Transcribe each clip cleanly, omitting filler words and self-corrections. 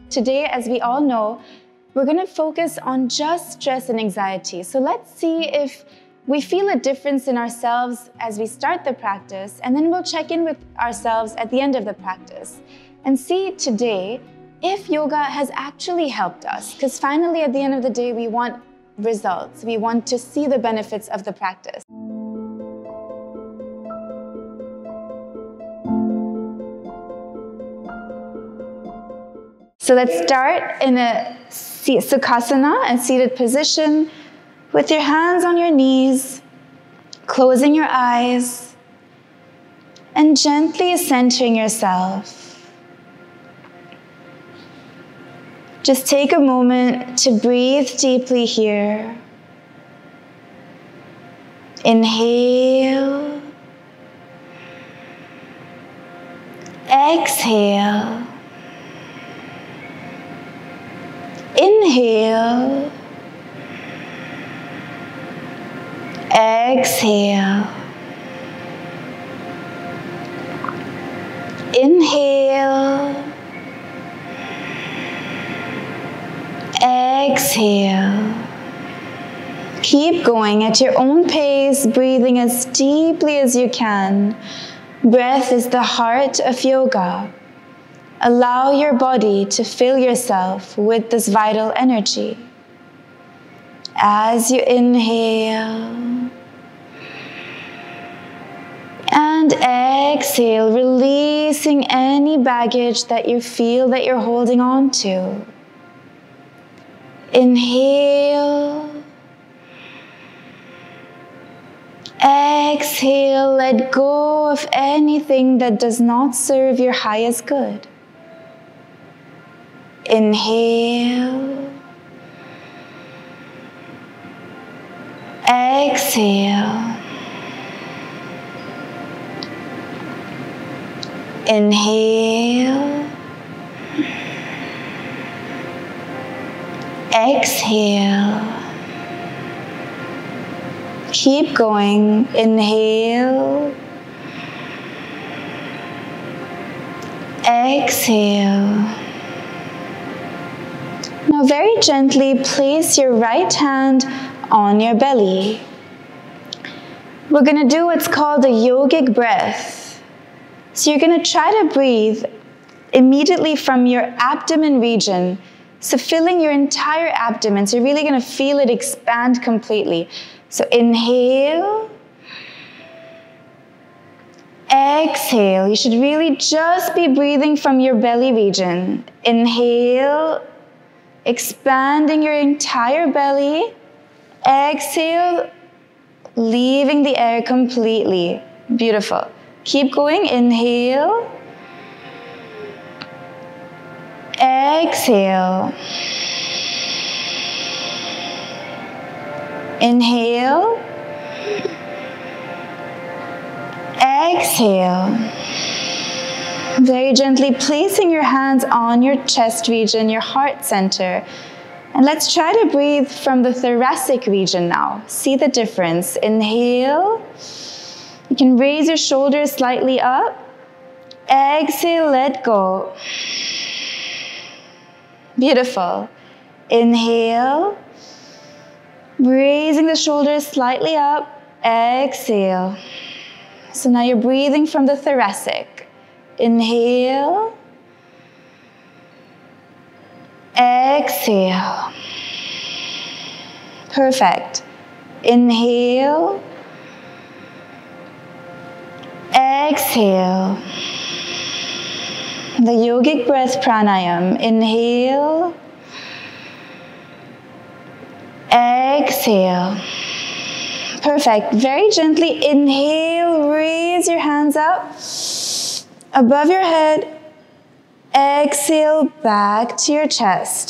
Today, as we all know, we're going to focus on just stress and anxiety. So let's see if we feel a difference in ourselves as we start the practice, and then we'll check in with ourselves at the end of the practice and see today if yoga has actually helped us. Because finally, at the end of the day, we want results. We want to see the benefits of the practice. So let's start in a Sukhasana, a seated position, with your hands on your knees, closing your eyes, and gently centering yourself. Just take a moment to breathe deeply here. Inhale. Exhale. Inhale. Exhale. Inhale. Exhale. Keep going at your own pace, breathing as deeply as you can. Breath is the heart of yoga. Allow your body to fill yourself with this vital energy. As you inhale and exhale, releasing any baggage that you feel that you're holding on to. Inhale. Exhale, let go of anything that does not serve your highest good. Inhale. Exhale. Inhale. Exhale. Keep going. Inhale. Exhale. Now very gently place your right hand on your belly. We're going to do what's called a yogic breath. So you're going to try to breathe immediately from your abdomen region. So filling your entire abdomen. So you're really going to feel it expand completely. So inhale. Exhale. You should really just be breathing from your belly region. Inhale. Expanding your entire belly. Exhale, leaving the air completely. Beautiful. Keep going. Inhale. Exhale. Inhale. Exhale. Very gently placing your hands on your chest region, your heart center. And let's try to breathe from the thoracic region now. See the difference. Inhale. You can raise your shoulders slightly up. Exhale, let go. Beautiful. Inhale. Raising the shoulders slightly up. Exhale. So now you're breathing from the thoracic. Inhale. Exhale. Perfect. Inhale. Exhale. The yogic breath pranayam. Inhale. Exhale. Perfect. Very gently inhale. Raise your hands up above your head. Exhale back to your chest.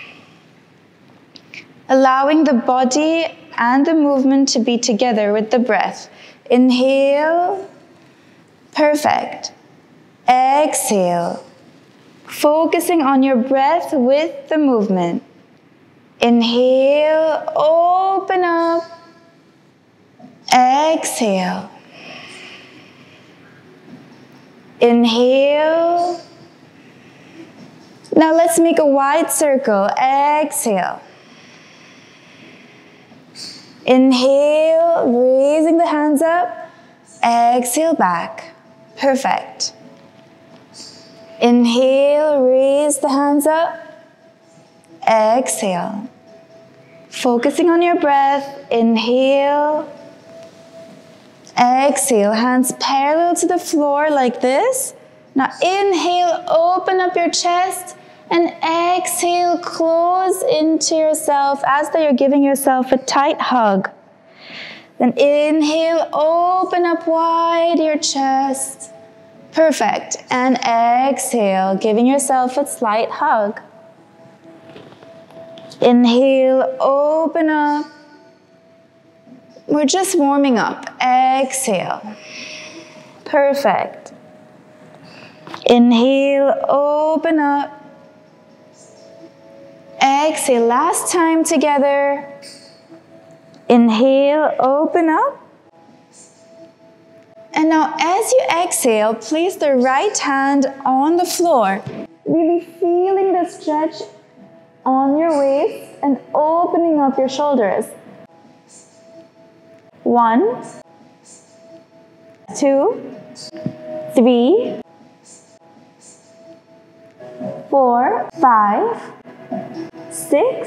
Allowing the body and the movement to be together with the breath. Inhale. Perfect. Exhale. Focusing on your breath with the movement. Inhale, open up. Exhale. Inhale. Now let's make a wide circle. Exhale. Inhale, raising the hands up. Exhale back. Perfect. Inhale, raise the hands up. Exhale. Focusing on your breath. Inhale. Exhale, hands parallel to the floor like this. Now inhale, open up your chest, and exhale, close into yourself as though you're giving yourself a tight hug. Then inhale, open up wide your chest. Perfect. And exhale, giving yourself a slight hug. Inhale, open up. We're just warming up. Exhale. Perfect. Inhale, open up. Exhale, last time together. Inhale, open up. And now as you exhale, place the right hand on the floor. Really feeling the stretch on your waist and opening up your shoulders. 1, 2, 3, 4, 5, 6,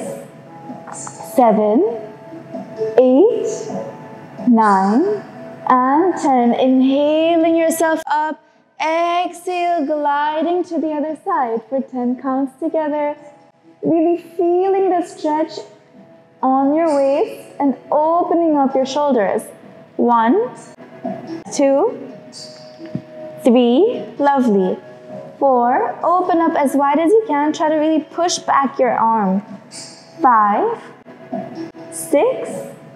7, 8, 9, and 10. Inhaling yourself up. Exhale, gliding to the other side for 10 counts together. Really feeling the stretch on your waist and opening up your shoulders. 1, 2, 3, lovely. 4, open up as wide as you can. Try to really push back your arm. 5, 6,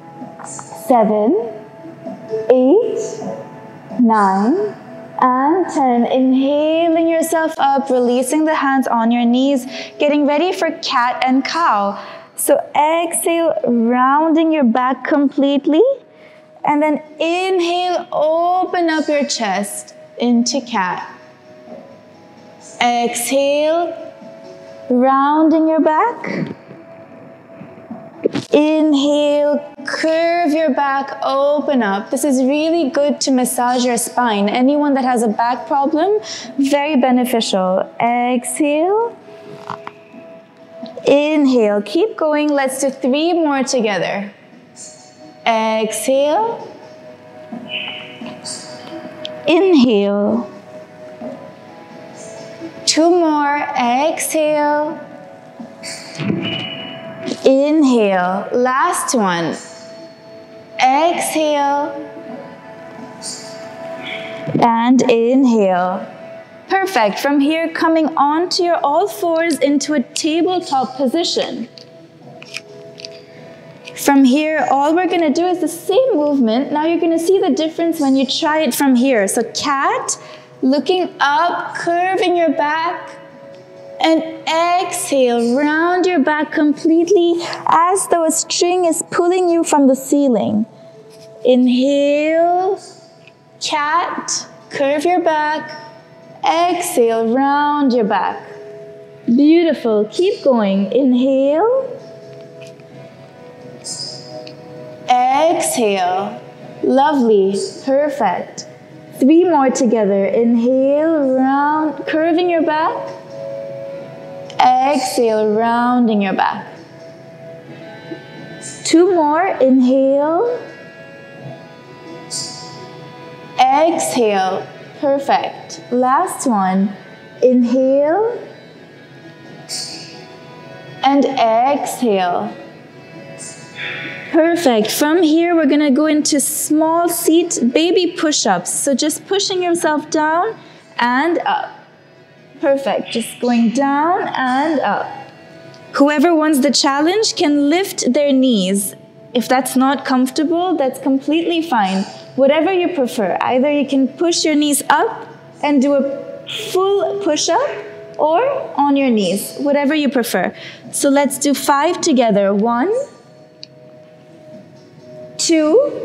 7, 8, 9, and 10. Inhaling yourself up, releasing the hands on your knees, getting ready for cat and cow. So exhale, rounding your back completely, and then inhale, open up your chest into cat. Exhale, rounding your back. Inhale, curve your back, open up. This is really good to massage your spine. Anyone that has a back problem, very beneficial. Exhale. Inhale, keep going. Let's do 3 more together. Exhale. Inhale. 2 more. Exhale. Inhale. Last one. Exhale. And inhale. Perfect. From here, coming onto your all fours into a tabletop position. From here, all we're going to do is the same movement. Now you're going to see the difference when you try it from here. So cat, looking up, curving your back, and exhale, round your back completely as though a string is pulling you from the ceiling. Inhale, cat, curve your back. Exhale, round your back. Beautiful. Keep going. Inhale. Exhale. Lovely. Perfect. 3 more together. Inhale, round, curving your back. Exhale, rounding your back. 2 more. Inhale. Exhale. Perfect. Last one. Inhale. And exhale. Perfect. From here, we're going to go into small seat baby push-ups. So just pushing yourself down and up. Perfect. Just going down and up. Whoever wants the challenge can lift their knees. If that's not comfortable, that's completely fine. Whatever you prefer. Either you can push your knees up and do a full push-up or on your knees. Whatever you prefer. So let's do 5 together. 1, 2,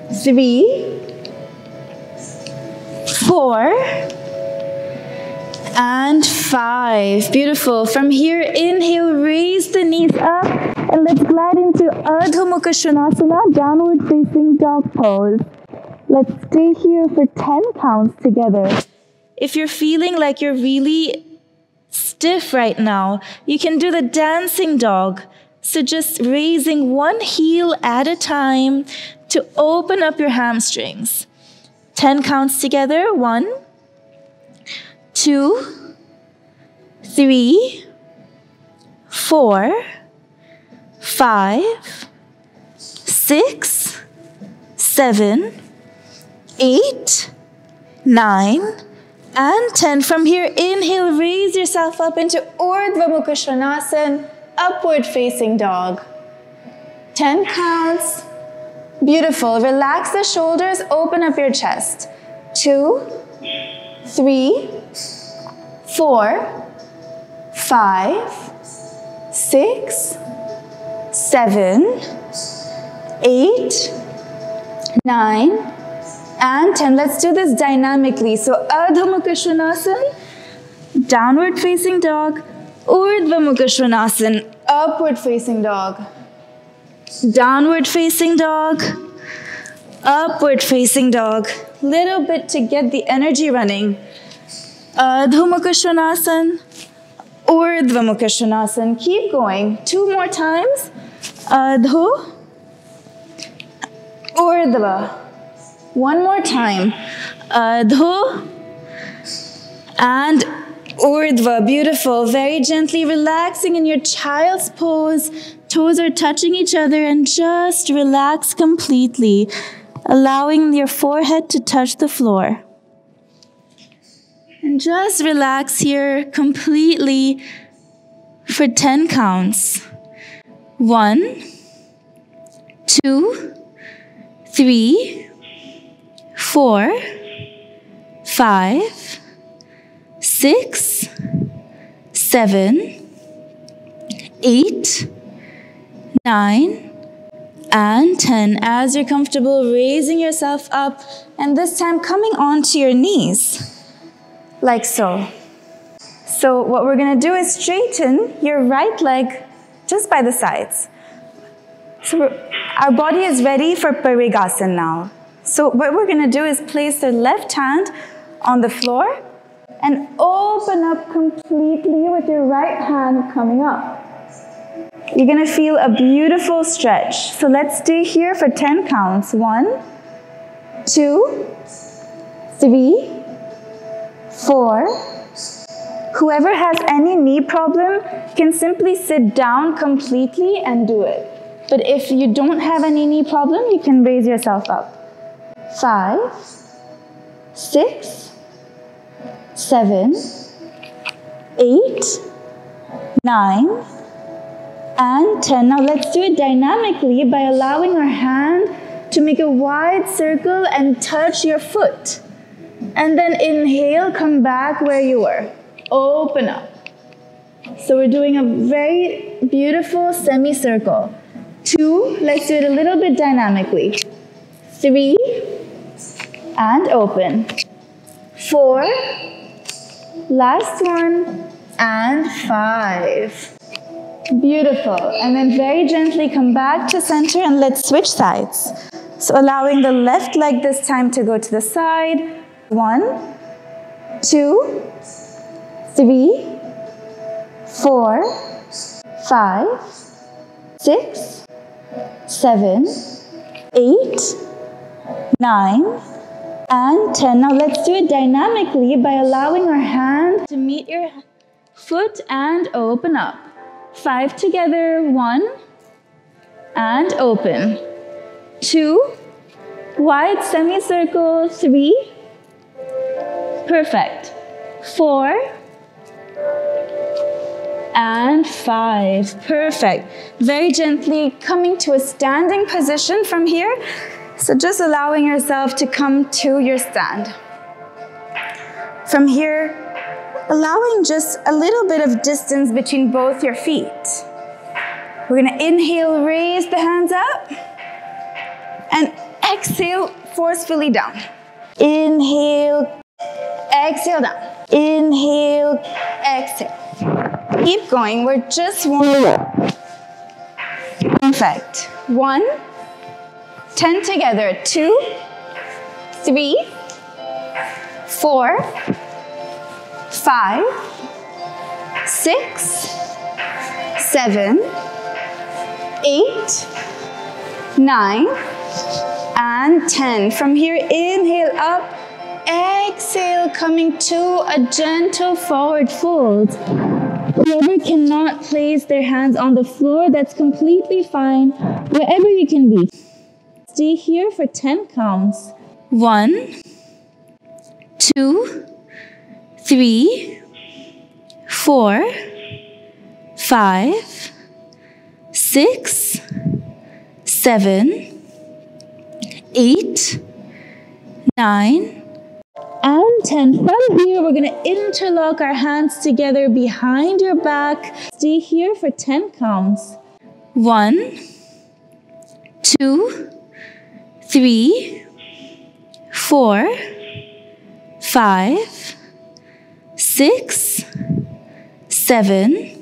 3, 4, and 5. Beautiful. From here, inhale, raise the knees up, and let's glide into Ardha Mukha Svanasana, downward facing dog pose. Let's stay here for 10 counts together. If you're feeling like you're really stiff right now, you can do the dancing dog. So just raising one heel at a time to open up your hamstrings. 10 counts together. 1, 2, 3, 4, 5, 6, 7, 8, 9, and 10. From here, inhale, raise yourself up into Urdhva Mukha Svanasana, upward facing dog. 10 counts. Beautiful. Relax the shoulders, open up your chest. 2, 3, 4, 5, 6, 7, 8, 9, and 10. Let's do this dynamically. So Ardha Mukha Svanasana, downward facing dog. Urdhva Mukha Svanasana, upward facing dog. Downward facing dog. Upward facing dog. Little bit to get the energy running. Ardha Mukha Svanasana, Urdhva Mukha Svanasana. Keep going. 2 more times. Ardha, Urdhva. 1 more time. Ardha and Urdhva. Beautiful. Very gently relaxing in your child's pose. Toes are touching each other and just relax completely, allowing your forehead to touch the floor. And just relax here completely for 10 counts. 1, 2, 3, 4, 5, 6, 7, 8, 9, and 10. As you're comfortable, raising yourself up, and this time coming onto your knees, like so. So what we're going to do is straighten your right leg just by the sides. So our body is ready for Parigasana now. So what we're going to do is place the left hand on the floor and open up completely with your right hand coming up. You're going to feel a beautiful stretch. So let's stay here for 10 counts. 1, 2, 3, 4. Whoever has any knee problem can simply sit down completely and do it. But if you don't have any knee problem, you can raise yourself up. 5, 6, 7, 8, 9, and 10. Now let's do it dynamically by allowing our hand to make a wide circle and touch your foot. And then inhale, come back where you were. Open up. So we're doing a very beautiful semicircle. 2, let's do it a little bit dynamically. 3, and open. 4, last one, and 5. Beautiful. And then very gently come back to center and let's switch sides. So allowing the left leg this time to go to the side. 1, 2, 3, 4, 5, 6, 7, 8, 9, and 10. Now let's do it dynamically by allowing our hand to meet your foot and open up. 5 together. 1, and open. 2, wide semicircle. 3, perfect. 4, and 5, perfect. Very gently coming to a standing position from here. So just allowing yourself to come to your stand. From here, allowing just a little bit of distance between both your feet. We're going to inhale, raise the hands up, and exhale forcefully down. Inhale, exhale down. Inhale, exhale. Keep going, we're just warming up. Perfect. 1, 10 together. 2, 3, 4, 5, 6, 7, 8, 9, and 10. From here, inhale up, exhale, coming to a gentle forward fold. Whoever cannot place their hands on the floor, that's completely fine, wherever you can be. Stay here for 10 counts. 1, 2, 3, 4, 5, 6, 7, 8, 9, and 10. From here, we're going to interlock our hands together behind your back. Stay here for 10 counts. 1, 2, 3, 4, 5, 6, 7,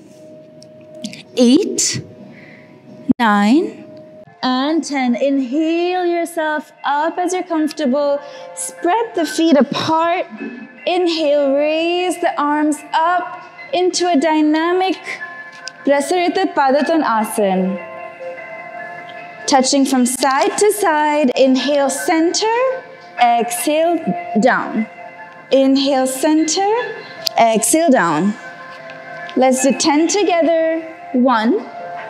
8, 9, and 10. Inhale yourself up as you're comfortable. Spread the feet apart. Inhale, raise the arms up into a dynamic Prasarita Padottanasana. Touching from side to side. Inhale, center. Exhale, down. Inhale, center. Exhale, down. Let's do 10 together. 1,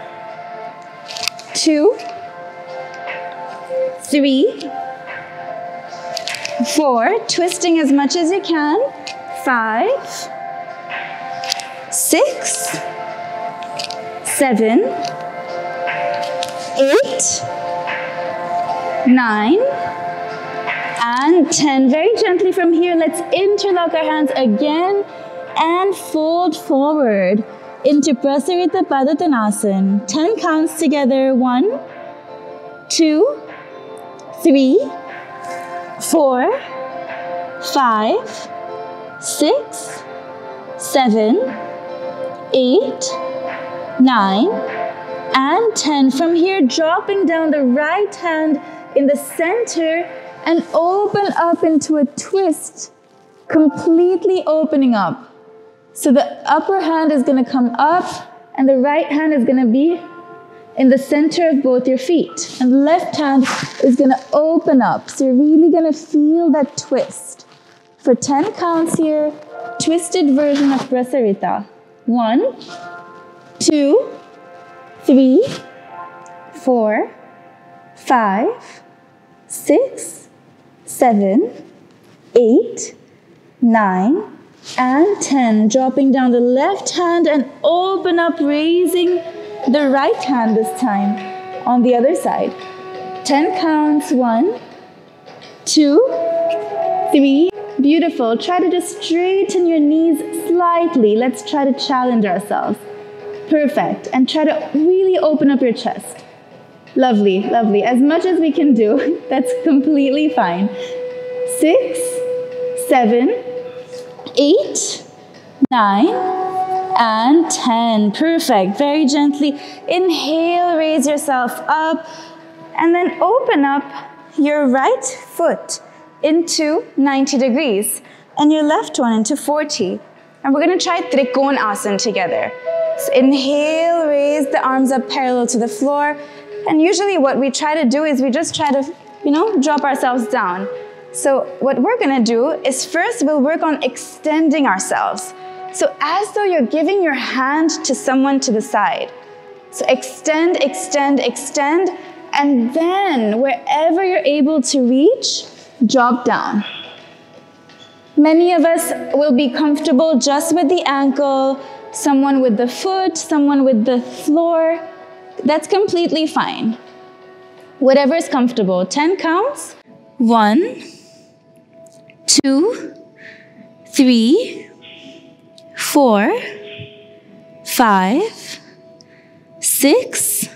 2, 3, 4, twisting as much as you can. 5, 6, 7, 8, 9, and 10. Very gently from here, let's interlock our hands again and fold forward into Prasarita Padottanasana. 10 counts together. 1, 2, 3, 4, 5, 6, 7, 8, 9, and 10. From here, dropping down the right hand in the center and open up into a twist, completely opening up. So the upper hand is going to come up and the right hand is going to be in the center of both your feet. And the left hand is going to open up. So you're really going to feel that twist. For 10 counts here, twisted version of Prasarita. 1, 2, 3, 4, 5, 6, 7, 8, 9, and 10. Dropping down the left hand and open up, raising the right hand this time on the other side. 10 counts. 1, 2, 3. Beautiful. Try to just straighten your knees slightly. Let's try to challenge ourselves. Perfect. And try to really open up your chest. Lovely, lovely. As much as we can do, that's completely fine. 6, 7, 8, 9, and 10. Perfect. Very gently inhale, raise yourself up, and then open up your right foot into 90 degrees and your left one into 40. And we're going to try Trikonasana together. So inhale, raise the arms up parallel to the floor. And usually what we try to do is we just try to, drop ourselves down. So what we're going to do is first we'll work on extending ourselves. So as though you're giving your hand to someone to the side. So extend, extend, extend, and then wherever you're able to reach, drop down. Many of us will be comfortable just with the ankle, someone with the foot, someone with the floor. That's completely fine. Whatever is comfortable. 10 counts. 1, 2, 3, 4, 5, 6,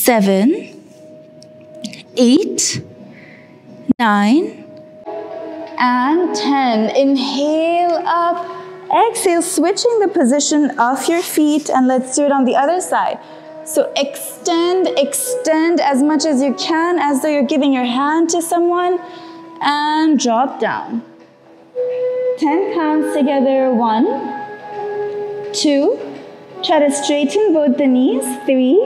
7, 8, 9, and 10. Inhale up. Exhale, switching the position of your feet, and let's do it on the other side. So extend as much as you can, as though you're giving your hand to someone, and drop down. 10 counts together. 1, 2, try to straighten both the knees. 3,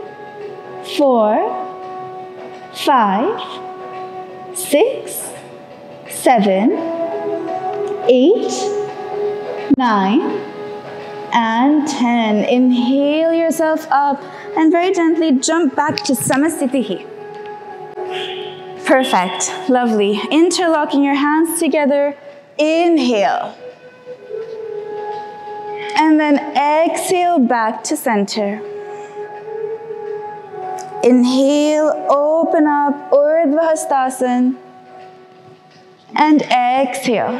4, 5, 6, 7, 8, 9, and 10. Inhale yourself up and very gently jump back to Samasthiti. Perfect. Lovely. Interlocking your hands together. Inhale. And then exhale back to center. Inhale, open up, Urdhva Hastasana. And exhale.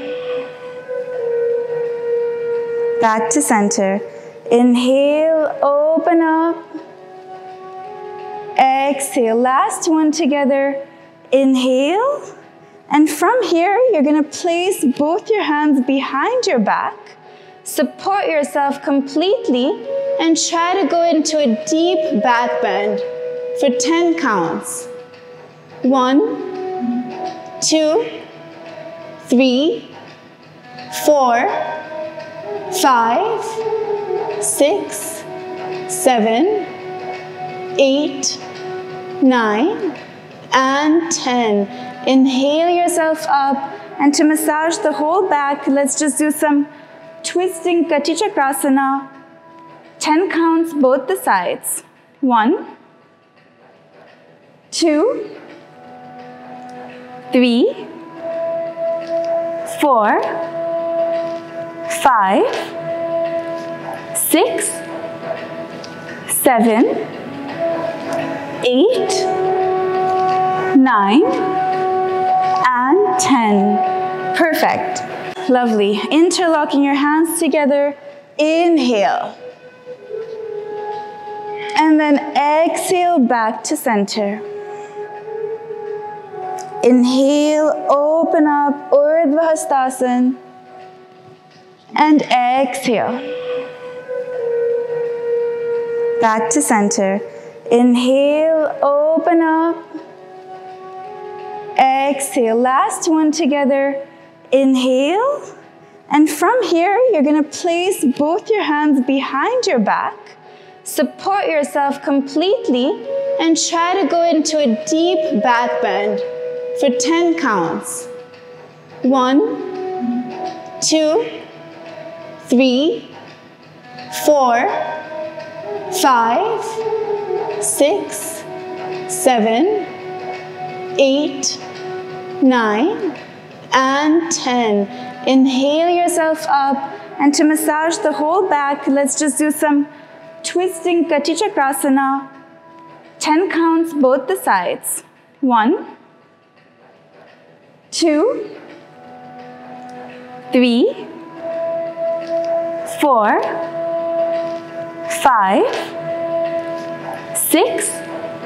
Back to center. Inhale, open up. Exhale. Last one together. Inhale. And from here, you're going to place both your hands behind your back. Support yourself completely and try to go into a deep back bend for 10 counts. 1, 2, 3, 4, 5, 6, 7, 8, 9, and 10. Inhale yourself up, and to massage the whole back, let's just do some twisting Kati Chakrasana. 10 counts both the sides. 1, 2, 3, 4, 5, 6, 7, 8, 9, and 10. Perfect. Lovely. Interlocking your hands together. Inhale. And then exhale back to center. Inhale, open up, Urdhva Hastasana. And exhale. Back to center. Inhale, open up. Exhale. Last one together. Inhale. And from here, you're going to place both your hands behind your back. Support yourself completely and try to go into a deep back bend for 10 counts. 1, 2, 3, 4, 5, 6, 7, 8, 9, and 10. Inhale yourself up, and to massage the whole back, let's just do some twisting Kati Chakrasana. 10 counts both the sides. 1, 2, 3, 4, 5, 6,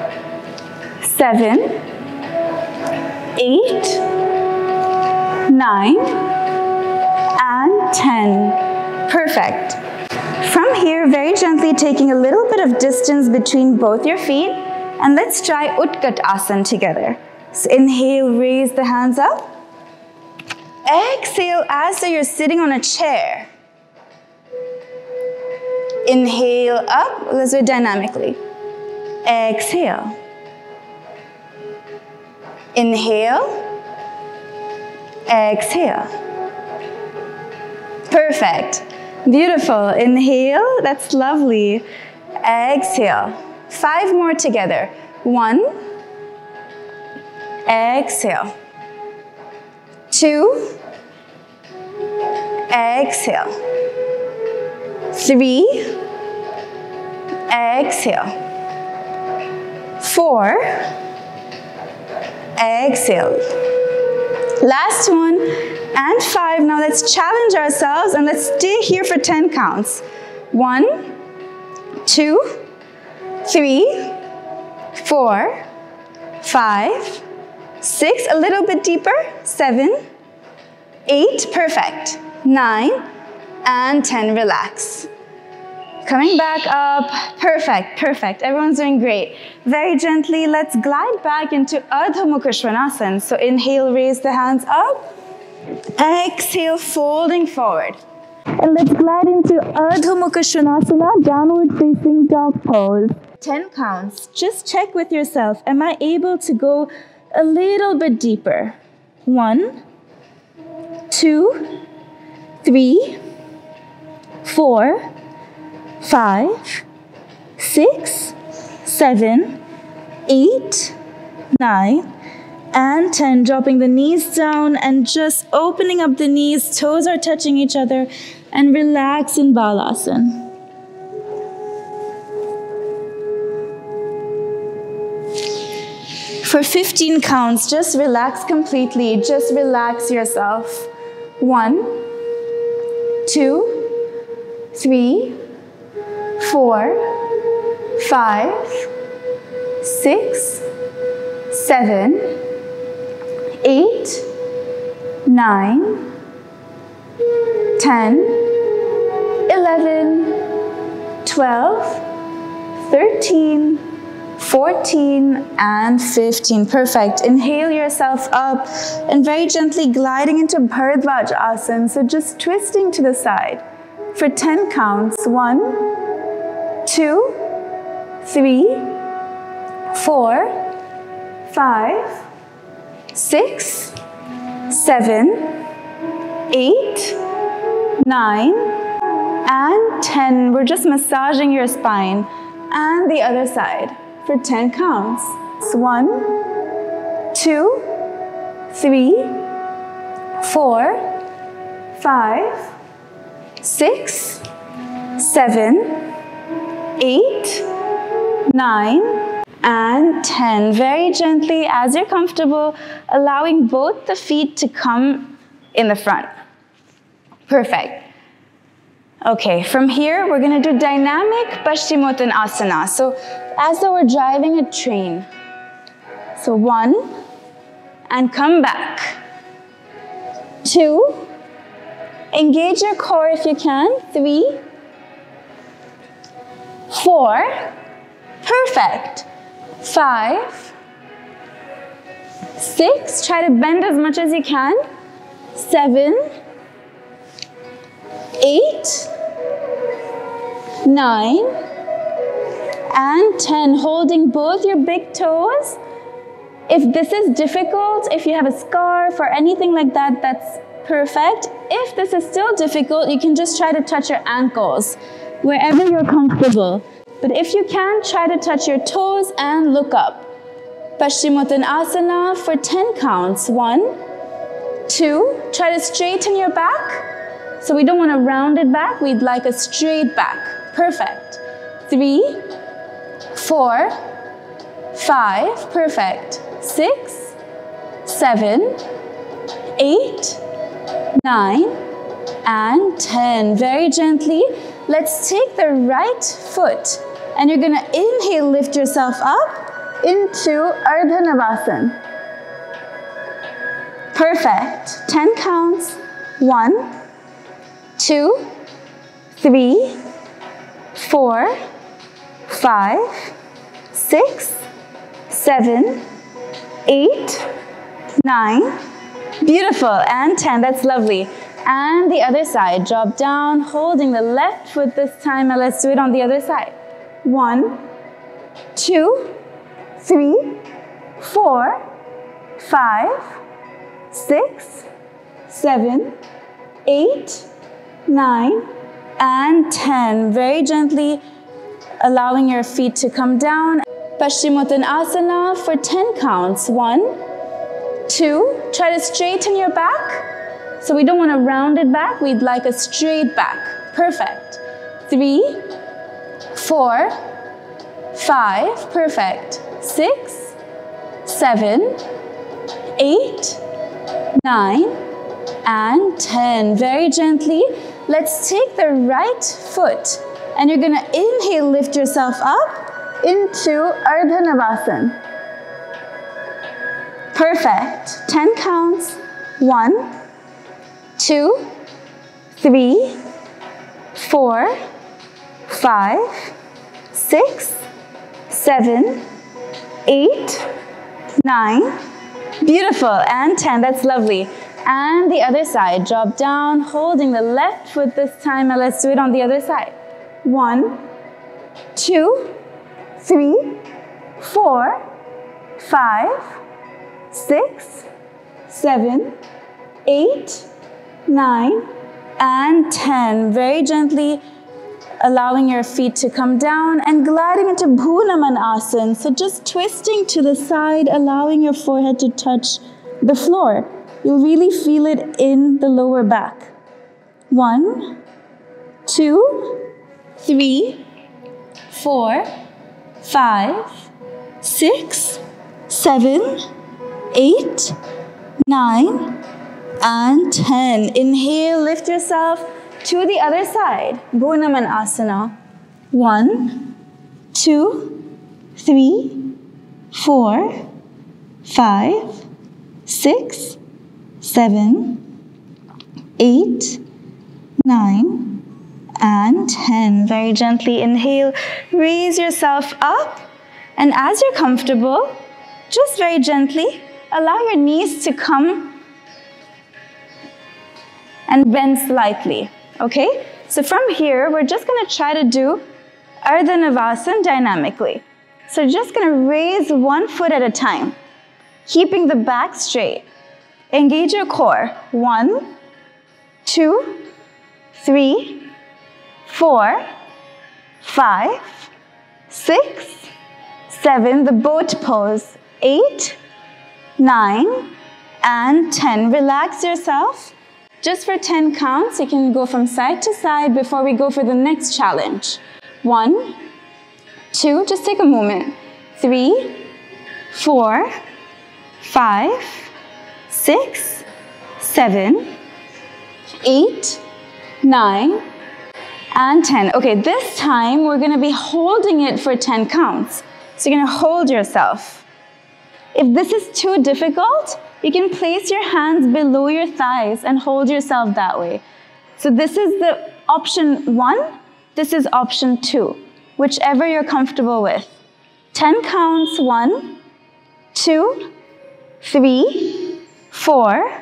7, 8, 9, and 10. Perfect. From here, very gently taking a little bit of distance between both your feet, and let's try Utkat Asana together. So inhale, raise the hands up. Exhale as though you're sitting on a chair. Inhale up, let's do it dynamically. Exhale. Inhale. Exhale. Perfect. Beautiful. Inhale. That's lovely. Exhale. 5 more together. 1. Exhale. 2. Exhale. 3. Exhale. 4. Exhale. Last one, and 5. Now let's challenge ourselves and let's stay here for 10 counts. 1, 2, 3, 4, 5, 6, a little bit deeper, 7, 8, perfect. 9 and 10, relax. Coming back up, perfect, perfect. Everyone's doing great. Very gently, let's glide back into Ardha Mukha Svanasana. So inhale, raise the hands up. Exhale, folding forward. And let's glide into Ardha Mukha Svanasana, downward facing dog pose. 10 counts. Just check with yourself, am I able to go a little bit deeper? 1, 2, 3, 4, 5, 6, 7, 8, 9, and 10. Dropping the knees down and just opening up the knees, toes are touching each other, and relax in Balasana. For 15 counts, just relax completely, just relax yourself. 1, 2, 3, 4, 5, 6, 7, 8, 9, 10, 11, 12, 13, 14, and 15. Perfect. Inhale yourself up and very gently gliding into Bharadwaj Asana. So just twisting to the side for 10 counts. 1, 2, 3, 4, 5, 6, 7, 8, 9, and 10. We're just massaging your spine. And the other side for 10 counts. 1, 2, 3, 4, 5, 6, 7, 8, 9, and 10. Very gently, as you're comfortable, allowing both the feet to come in the front. Perfect. Okay, from here, we're gonna do dynamic Paschimottanasana. So, as though we're driving a train. So 1, and come back. 2, engage your core if you can. 3, 4, perfect. 5, 6, try to bend as much as you can. 7, 8, 9, and 10. Holding both your big toes. If this is difficult, if you have a scarf or anything like that, that's perfect. If this is still difficult, you can just try to touch your ankles, wherever you're comfortable. But if you can, try to touch your toes and look up. Paschimottanasana for 10 counts. 1, 2, try to straighten your back. So we don't want to round it back, we'd like a straight back. Perfect. 3, 4, 5, perfect. 6, 7, 8, 9, and 10. Very gently, let's take the right foot and you're gonna inhale, lift yourself up into Ardha Navasana. Perfect. 10 counts. 1, 2, 3, 4, 5, 6, 7, 8, 9. Beautiful. And 10. That's lovely. And the other side. Drop down, holding the left foot this time. Now let's do it on the other side. 1, 2, 3, 4, 5, 6, 7, 8, 9, and 10. Very gently allowing your feet to come down. Paschimottanasana for 10 counts. 1, 2, try to straighten your back. So we don't want to round it back, we'd like a straight back. Perfect. 3, 4, 5, perfect. 6, 7, 8, 9, and 10. Very gently, let's take the right foot and you're gonna inhale, lift yourself up into Ardha Navasana. Perfect. 10 counts. 1, 2, 3, 4, 5, 6, 7, 8, 9. Beautiful. And 10. That's lovely. And the other side. Drop down, holding the left foot this time. Now let's do it on the other side. 1, 2, 3, 4, 5, 6, 7, 8, 9, and 10. Very gently allowing your feet to come down and gliding into Bhunamanasana. So just twisting to the side, allowing your forehead to touch the floor. You'll really feel it in the lower back. 1, 2, 3, 4, 5, 6, 7, 8, 9, and 10. Inhale, lift yourself to the other side. Bhunamanasana. 1, 2, 3, 4, 5, 6, 7, 8, 9, and 10. Very gently inhale, raise yourself up, and as you're comfortable, just very gently allow your knees to come and bend slightly. Okay? So from here, we're just going to try to do Ardha Navasana dynamically. So just going to raise one foot at a time, keeping the back straight. Engage your core. 1, 2, 3, 4, 5, 6, 7. The boat pose. 8, 9, and 10. Relax yourself. Just for 10 counts, you can go from side to side before we go for the next challenge. 1, 2, just take a moment. 3, 4, 5, 6, 7, 8, 9, and 10. Okay, this time we're going to be holding it for 10 counts. So you're going to hold yourself. If this is too difficult, you can place your hands below your thighs and hold yourself that way. So this is the option 1, this is option 2, whichever you're comfortable with. 10 counts. 1, 2, 3, 4,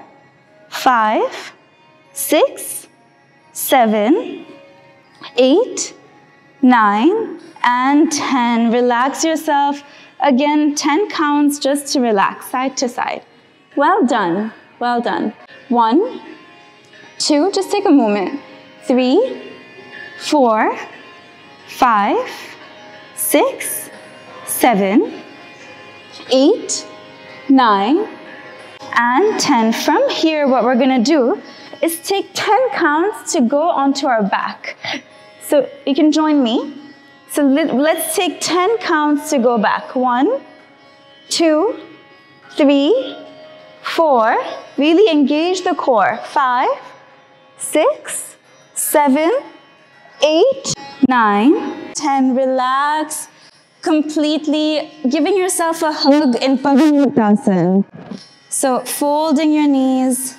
5, 6, 7, 8, 9, and 10. Relax yourself. Again, 10 counts just to relax, side to side. Well done, well done. 1, 2, just take a moment. 3, 4, 5, 6, 7, 8, 9, and 10. From here, what we're gonna do is take 10 counts to go onto our back. So you can join me. So let's take 10 counts to go back. 1, 2, 3, 4. Really engage the core. 5, 6, 7, 8, 9, 10. Relax completely, giving yourself a hug in Pavanmuktasana. So folding your knees,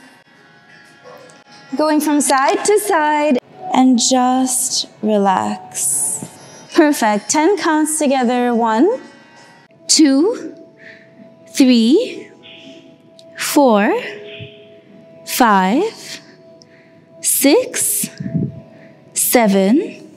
going from side to side, and just relax. Perfect. 10 counts together. 1, 2, 3, 4, 5, 6, 7,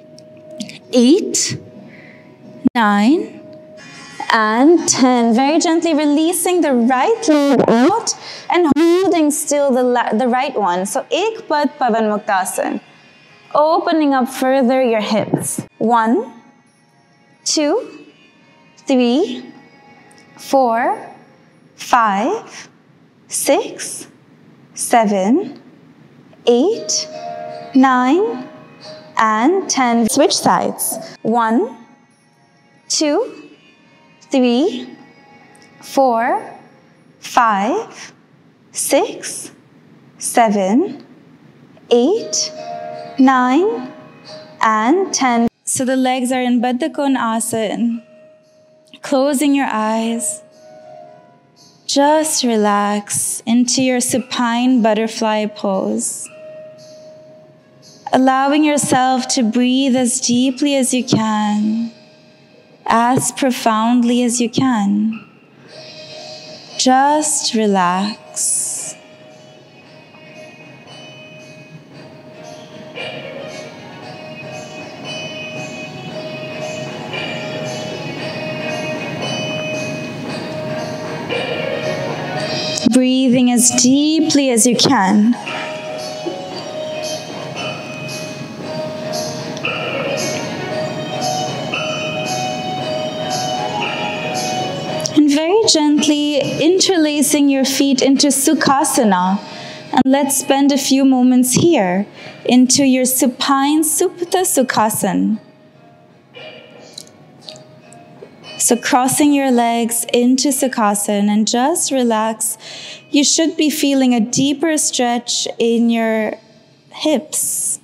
8, 9, and 10. Very gently releasing the right leg out and holding still the right one. So Ek Pad Pavanmuktasana. Opening up further your hips. 1, 2, 3, 4, 5, 6, 7, 8, 9, and 10. Switch sides. 1, 2, 3, 4, 5, 6, 7, 8, 9, and 10. So the legs are in Baddha Konasana. Closing your eyes. Just relax into your supine butterfly pose, allowing yourself to breathe as deeply as you can, as profoundly as you can. Just relax. Breathing as deeply as you can. And very gently interlacing your feet into Sukhasana. And let's spend a few moments here into your supine Supta Sukhasana. So crossing your legs into Sukhasana and just relax. You should be feeling a deeper stretch in your hips.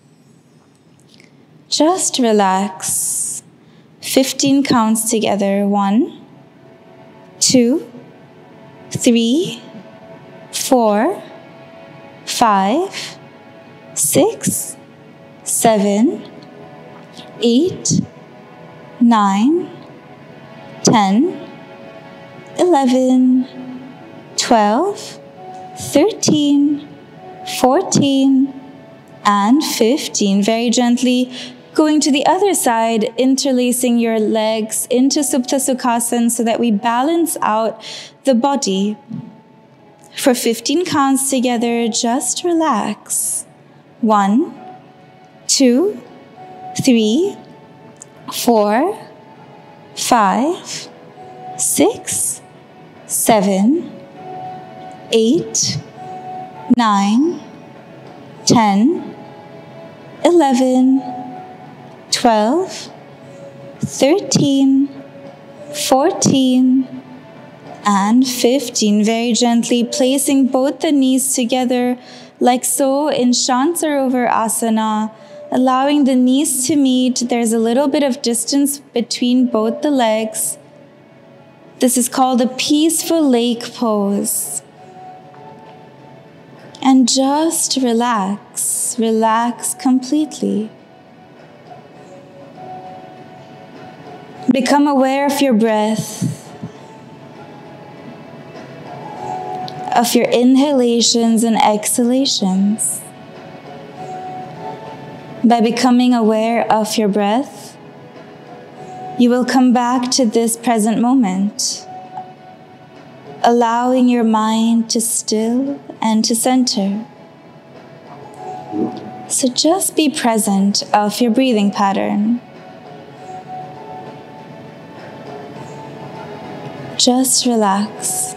Just relax. 15 counts together. 1, 2, 3, 4, 5, 6, 7, 8, 9, 10, 11, 12, 13, 14, and 15. Very gently going to the other side, interlacing your legs into Supta Sukhasana so that we balance out the body. For 15 counts together, just relax. 1, 2, 3, 4, 5, 6, 7, 8, 9, 10, 11, 12, 13, 14, and 15. Very gently placing both the knees together like so in Shansarovar Asana, allowing the knees to meet. There's a little bit of distance between both the legs. This is called a peaceful lake pose. And just relax, relax completely. Become aware of your breath, of your inhalations and exhalations. By becoming aware of your breath, you will come back to this present moment, allowing your mind to still and to center. So just be present of your breathing pattern. Just relax.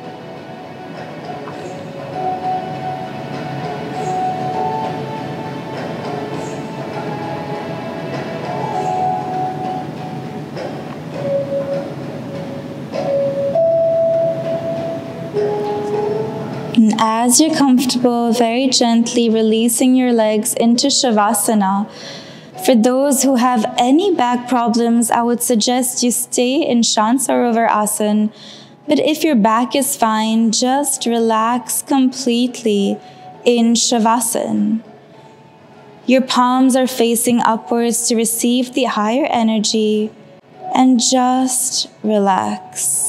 And as you're comfortable, very gently releasing your legs into Shavasana. For those who have any back problems, I would suggest you stay in Shansarovar Asana. But if your back is fine, just relax completely in Shavasana. Your palms are facing upwards to receive the higher energy, and just relax.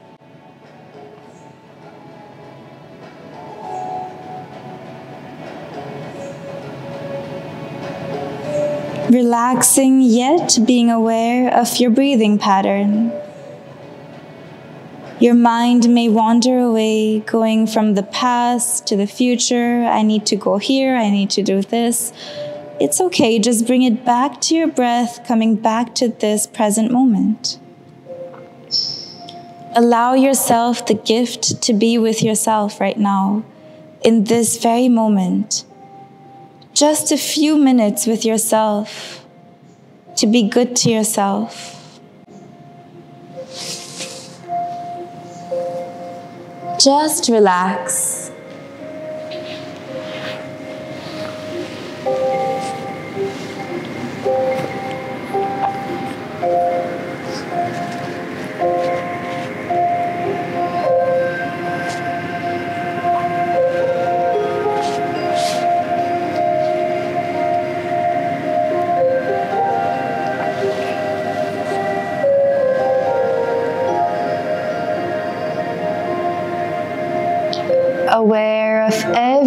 Relaxing, yet being aware of your breathing pattern. Your mind may wander away, going from the past to the future. I need to go here, I need to do this. It's okay, just bring it back to your breath, coming back to this present moment. Allow yourself the gift to be with yourself right now, in this very moment. Just a few minutes with yourself, to be good to yourself. Just relax.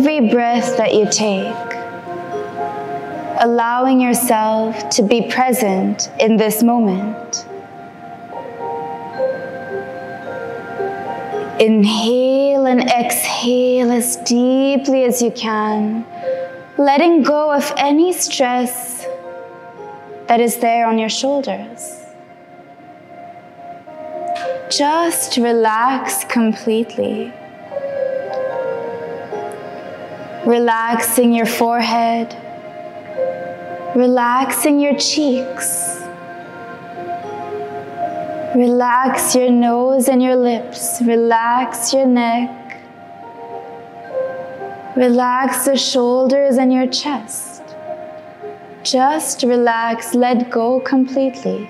every breath that you take, allowing yourself to be present in this moment. Inhale and exhale as deeply as you can, letting go of any stress that is there on your shoulders. Just relax completely. Relaxing your forehead, relaxing your cheeks. Relax your nose and your lips. Relax your neck. Relax the shoulders and your chest. Just relax, let go completely.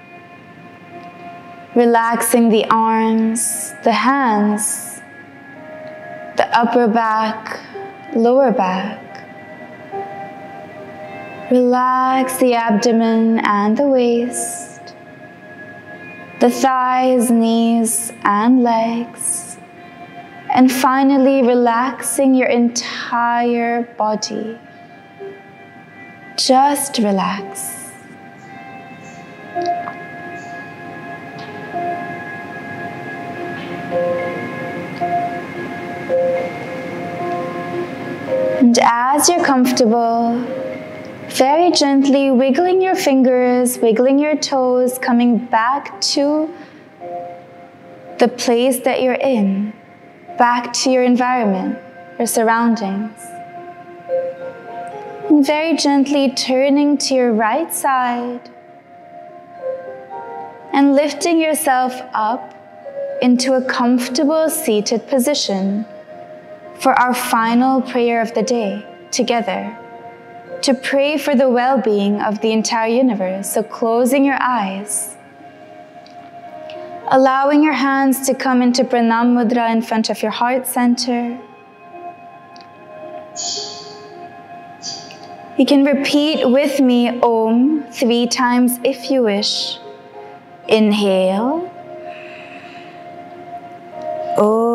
Relaxing the arms, the hands, the upper back, lower back. Relax the abdomen and the waist, the thighs, knees, and legs. And finally, relaxing your entire body. Just relax. And as you're comfortable, very gently wiggling your fingers, wiggling your toes, coming back to the place that you're in, back to your environment, your surroundings. And very gently turning to your right side and lifting yourself up into a comfortable seated position for our final prayer of the day together, to pray for the well-being of the entire universe. So closing your eyes, allowing your hands to come into Pranam Mudra in front of your heart center. You can repeat with me Om 3 times if you wish. Inhale. Om.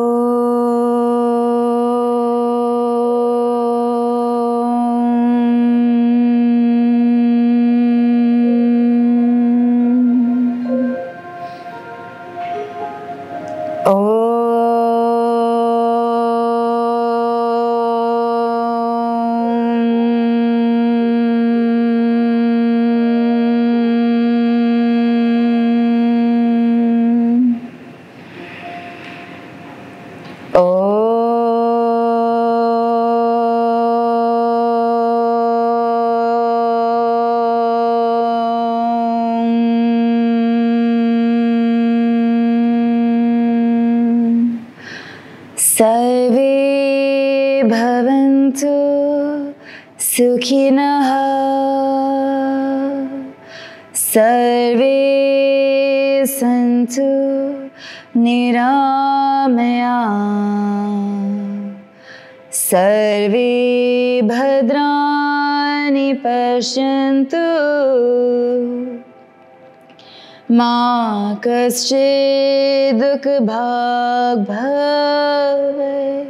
Sarve bhavantu sukhinah, sarve santu niramaya, sarve bhadrani pashyantu, ma kaschid dukh bhag bhave.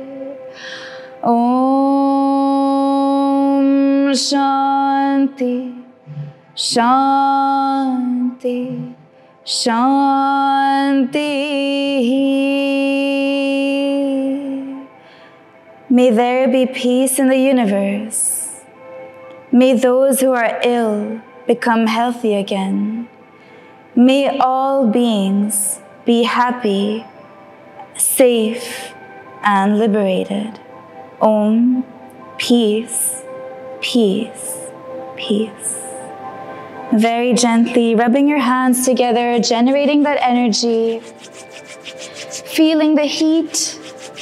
Om Shanti, Shanti, Shanti. May there be peace in the universe. May those who are ill become healthy again. May all beings be happy, safe, and liberated. Om, peace, peace, peace. Very gently rubbing your hands together, generating that energy, feeling the heat,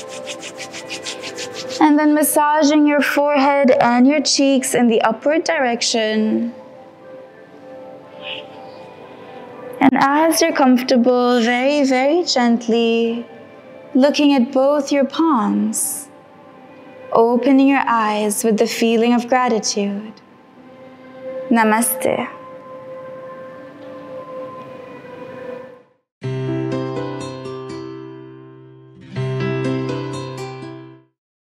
and then massaging your forehead and your cheeks in the upward direction. And as you're comfortable, very, very gently, looking at both your palms, opening your eyes with the feeling of gratitude. Namaste.